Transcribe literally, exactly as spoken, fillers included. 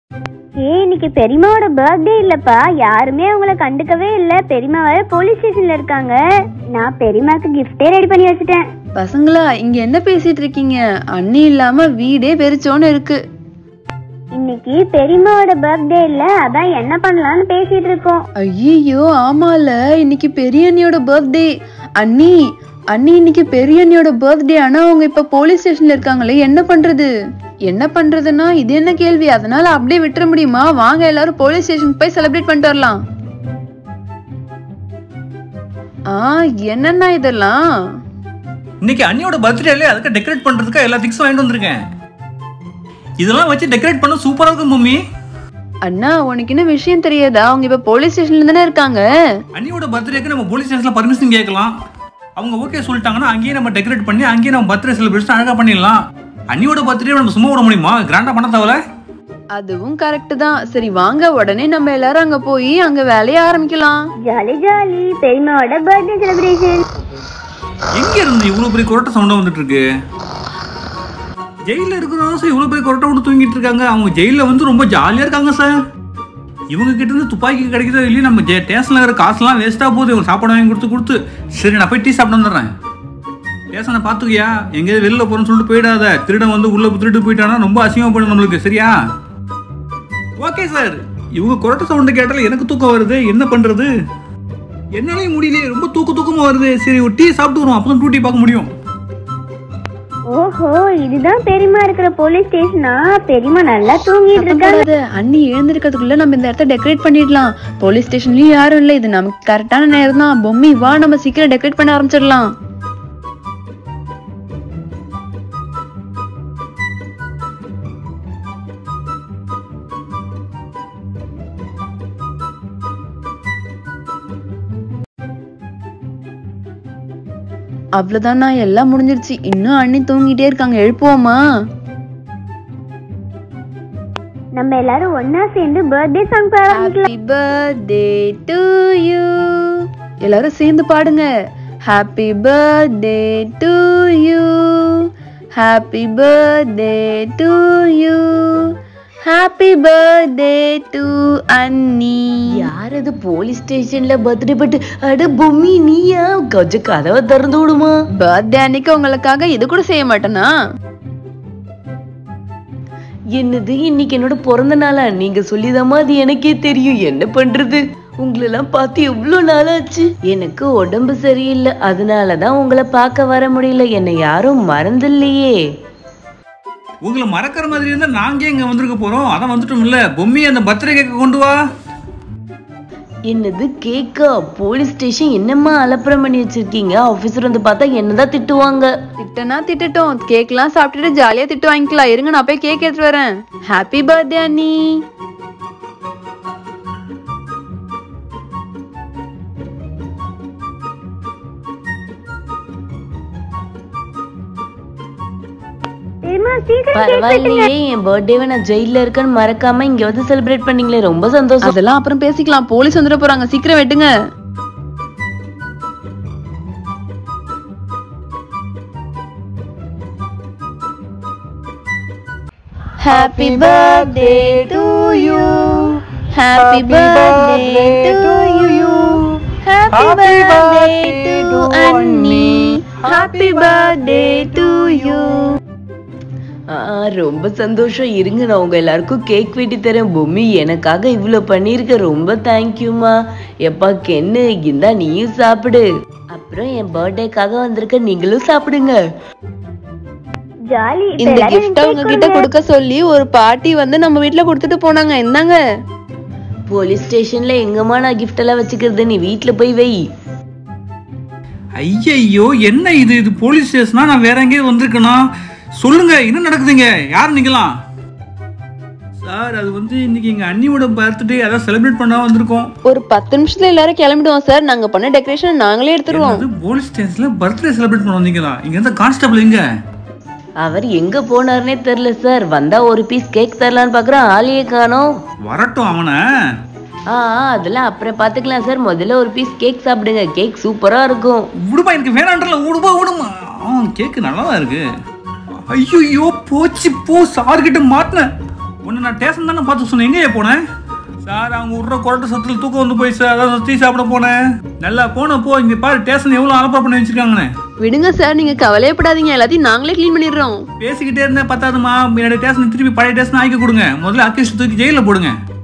ஏய், இன்னைக்கு பெரியம்மாவோட பர்த்டே இல்லப்பா, யாருமே அவங்கள கண்டுக்கவே இல்ல. பெரியம்மா வேற போலீஸ் ஸ்டேஷன்ல இருக்காங்க. நான் பெரியம்மாக்கு கிஃப்டே ரெடி பண்ணி வச்சுட்டேன். பசங்களா, இங்க என்ன பேசிட்டு இருக்கீங்க? அண்ணி இல்லாம வீடே வெறிச்சோன்னு இருக்கு. இன்னைக்கு பெரியம்மாவோட பர்த்டே இல்ல, அதான் என்ன பண்ணலாம்னு பேசிட்டு இருக்கோம். ஐயோ ஆமால, இன்னைக்கு பெரிய அண்ணியோட பர்த்டே. அண்ணி அண்ணி இன்னைக்கு பெரிய அண்ணியோட பர்த்டே. ஆனா அவங்க இப்ப போலீஸ் ஸ்டேஷன்ல இருக்காங்களே, என்ன பண்றது? என்ன பண்றதுன்னா இது என்ன கேள்வி? அதனால அப்படியே விட்டுற முடியுமா? வாங்க எல்லாரும் போலீஸ் ஸ்டேஷனுக்கு போய் செலிப்ரேட் பண்ணிட்டு வரலாம். ஆ என்னன்னா இதெல்லாம்? இன்னைக்கு அண்ணியோட பர்த்டேல அதுக்கு டெக்கரேட் பண்றதுக்கு எல்லா திங்ஸும் வாங்கிட்டு வந்திருக்கேன். இதெல்லாம் வச்சு டெக்கரேட் பண்ண சூப்பரா இருக்கும் மம்மி. அண்ணா, உனக்கு என்ன விஷயம் தெரியாதா? அவங்க இப்ப போலீஸ் ஸ்டேஷன்ல தானே இருக்காங்க. அண்ணியோட பர்த்டேக்கு நம்ம போலீஸ் ஸ்டேஷன்ல பர்மிஷன் கேட்கலாம். அவங்க ஓகே சொல்லிட்டாங்கன்னா அங்கேயே நம்ம டெக்கரேட் பண்ணி அங்கேயே நம்ம பர்த்டே செலிப்ரேஷன் அழகா பண்ணிடலாம். அண்ணியோட பர்த்டே நம்ம சும்மா விட முடியுமா? கிராண்டா பண்ண தேவல. அதுவும் கரெக்ட் தான். சரி வாங்க, உடனே நம்ம எல்லாரும் அங்க போய் அங்க வேலைய ஆரம்பிக்கலாம். ஜாலி ஜாலி பெரியம்மாவோட பர்த்டே செலிப்ரேஷன். எங்க இருந்து இவ்வளவு பெரிய கொரட்டை சவுண்டா வந்துட்டு இருக்கு? ஜெயில இருக்கிறவங்க சார் இவ்வளவு பெரிய கொரட்டை விட்டு தூங்கிட்டு இருக்காங்க. அவங்க ஜெயில வந்து ரொம்ப ஜாலியா இருக்காங்க சார். இவங்க கிட்ட இருந்து துப்பாக்கி கிடைக்கிறதோ இல்லையே, நம்ம ஸ்டேஷன்ல இருக்கிற காசுலாம் வேஸ்டா போகுது. இவங்க சாப்பாடு வாங்கி கொடுத்து கொடுத்து. சரி நான் போய் டீ சாப்பிட்டு வந்துடுறேன். ஸ்டேஷனை பார்த்துக்கியா, எங்கேயாவது வெளில போறேன்னு சொல்லிட்டு போயிடாத. திருடன் வந்து உள்ள திருட்டு போயிட்டானா ரொம்ப அசிங்கமா போயிடும் நம்மளுக்கு. சரியா? Okay sir. இவங்க கொரட்டை சவுண்டு கேட்டால எனக்கு தூக்கம் வருது. என்ன பண்றது? என்னாலையும் முடியலையே, ரொம்ப தூக்க தூக்கமா வருது. சரி ஒரு டீ சாப்பிட்டு வரும், அப்பதான் டூட்டி பார்க்க முடியும். ஓஹோ, இதுதான் பெரியம்மா இருக்கிற போலீஸ் ஸ்டேஷனா? பெரியம்மா நல்லா தூங்கிட்டு இருக்காங்க. அண்ணி எழுந்திருக்கிறதுக்குள்ள நம்ம இந்த இடத்த டெக்கரேட் பண்ணிடலாம். போலீஸ் ஸ்டேஷன்லயும் யாரும் இல்ல, இது நமக்கு கரெக்டான நேரம் தான். பொம்மி வா, நம்ம சீக்கிரம் டெக்கரேட் பண்ண ஆரம்பிச்சிடலாம். அவ்வளவுதான், நான் எல்லாம் முடிஞ்சிருச்சு. இன்னும் அண்ணி தூங்கிட்டே இருக்காங்க. எழுப்புவோமா? நம்ம எல்லாரும் ஒன்னா சேர்ந்து பர்த்டே சாங் பாடலாம். Happy birthday to you. எல்லாரும் சேர்ந்து பாடுங்க. Happy birthday to you, happy birthday to you, happy birthday to அண்ணி. யார் அது போலீஸ் ஸ்டேஷன்ல பர்த்டே பட்டு? அட பொம்மி, நீயா? கொஞ்சம் கதவை திறந்து விடுமா? பர்த்டே அன்னைக்கு உங்களுக்காக இது கூட செய்ய மாட்டேனா? என்னது, இன்னைக்கு என்னோட பிறந்த நாளா? நீங்க சொல்லிதாமா அது எனக்கே தெரியும். என்ன பண்றது, உங்களெல்லாம் பார்த்து எவ்வளவு நாளாச்சு. எனக்கு உடம்பு சரியில்லை, அதனாலதான் உங்களை பார்க்க வர முடியல. என்னை யாரும் மறந்துல்லையே. உங்களை மறக்கிற மாதிரி இருந்தா நாங்க இங்க வந்திருக்க போறோம். அதான் வந்துட்டோம் இல்ல. பொம்மி, அந்த பர்த்டே கேக்க கொண்டு வா. என்னது கேக்கா? போலீஸ் ஸ்டேஷன் என்னம்மா அலப்பறம் பண்ணி வச்சிருக்கீங்க? ஆபீசர் வந்து பார்த்தா என்னதான் திட்டுவாங்க. திட்டனா திட்டட்டும், கேக்லாம் சாப்பிட்டுட்டு ஜாலியா திட்டு வாங்கிக்கலாம். இருங்க, நான் போய் கேக் எடுத்து வரேன். ஹாப்பி பர்த்டே அண்ணி. பரவாயில்லையே, என் பர்த்டேவை நான் ஜெயில இருக்கேன்னு மறக்காம இங்க வந்து செலிப்ரேட் பண்ணீங்களே, ரொம்ப சந்தோஷம். அதெல்லாம் அப்புறம் பேசிக்கலாம். போலீஸ் வந்துட போறாங்க, சீக்கிரம் வெட்டுங்க. Happy birthday to you, happy birthday to you, happy birthday to அண்ணி, ஹாப்பி பர்த்டே டு யூ. ரொம்ப சந்தோஷம். இருங்க, நான் உங்க எல்லாருக்கும் கேக் வெட்டி தரேன். பொம்மி, எனக்காக இவ்வளவு பண்ணிருக்க, ரொம்ப தேங்க்யூமா. எப்பா கென்னு, இந்தா நீயும் சாப்பிடு. அப்புறம் என் பர்த்டேக்காக வந்திருக்க, நீங்களும் சாப்பிடுங்க. ஜாலி. இந்த கிஃப்ட் அவங்க கிட்ட கொடுக்க சொல்லி ஒரு பாட்டி வந்து நம்ம வீட்டுல கொடுத்துட்டு போனாங்க. இந்தாங்க. போலீஸ் ஸ்டேஷன்ல எங்கம்மா நான் கிஃப்ட் எல்லாம் வச்சுக்கிறது? நீ வீட்டுல போய் வை. ஐயோ, என்ன இது? இது போலீஸ் ஸ்டேஷனா? நான் வேற எங்கேயும் வந்திருக்கணும். சொல்லுங்க, என்ன நடக்குதுங்க? யார் நீங்களாம்? சார், அது வந்து இன்னைக்கு எங்க அண்ணியோட பர்த்டே, அதான் செலிப்ரேட் பண்ண வந்திருக்கோம். ஒரு பத்து நிமிஷத்துல எல்லாரும் கிளம்பிடுவோம் சார். நாங்க பண்ண டெக்கரேஷன் நாங்களே எடுத்துருவோம். போலீஸ் ஸ்டேஷன்ல பர்த்டே செலிப்ரேட் பண்ண வந்தீங்களா? இங்க இருந்த கான்ஸ்டபிள் எங்க? அவர் எங்க போனார்னே தெரியல சார். வந்தா ஒரு பீஸ் கேக் தரலான்னு பாக்குறேன், ஆளையே காணோம். வரட்டும் அவனை. ஆ அதெல்லாம் அப்புறம் பாத்துக்கலாம் சார். முதல்ல ஒரு பீஸ் கேக் சாப்பிடுங்க, கேக் சூப்பரா இருக்கும். விடுமா, எனக்கு வேணான்றல. விடுமா விடுமா. கேக் நல்லாதான் இருக்கு. ஐயோ போச்சு போ, சார் கிட்ட மாட்டினேன். ஒன்று நான் ஸ்டேஷன் தானே பார்த்து சொன்னேன், எங்கேயே போனேன்? சார் அவங்க விட்ற கொரட்டை சத்தில் தூக்கம் வந்து போய் சார், அதான் டீ சாப்பிட போனேன். நல்லா போனப்போ இங்கே பாரு ஸ்டேஷன் எவ்வளோ அலப்பா பண்ணி வச்சிருக்காங்கண்ணே. விடுங்க சார், நீங்க கவலையப்படாதீங்க, எல்லாத்தையும் நாங்களே க்ளீன் பண்ணிடுறோம். பேசிக்கிட்டே இருந்தேன் பத்தாதுமா, என்னோட ஸ்டேஷன் திருப்பி பழைய ஸ்டேஷன் ஆக்கி கொடுங்க. முதல்ல அக்யூஸ்ட் தூக்கி ஜெயிலில் போடுங்க.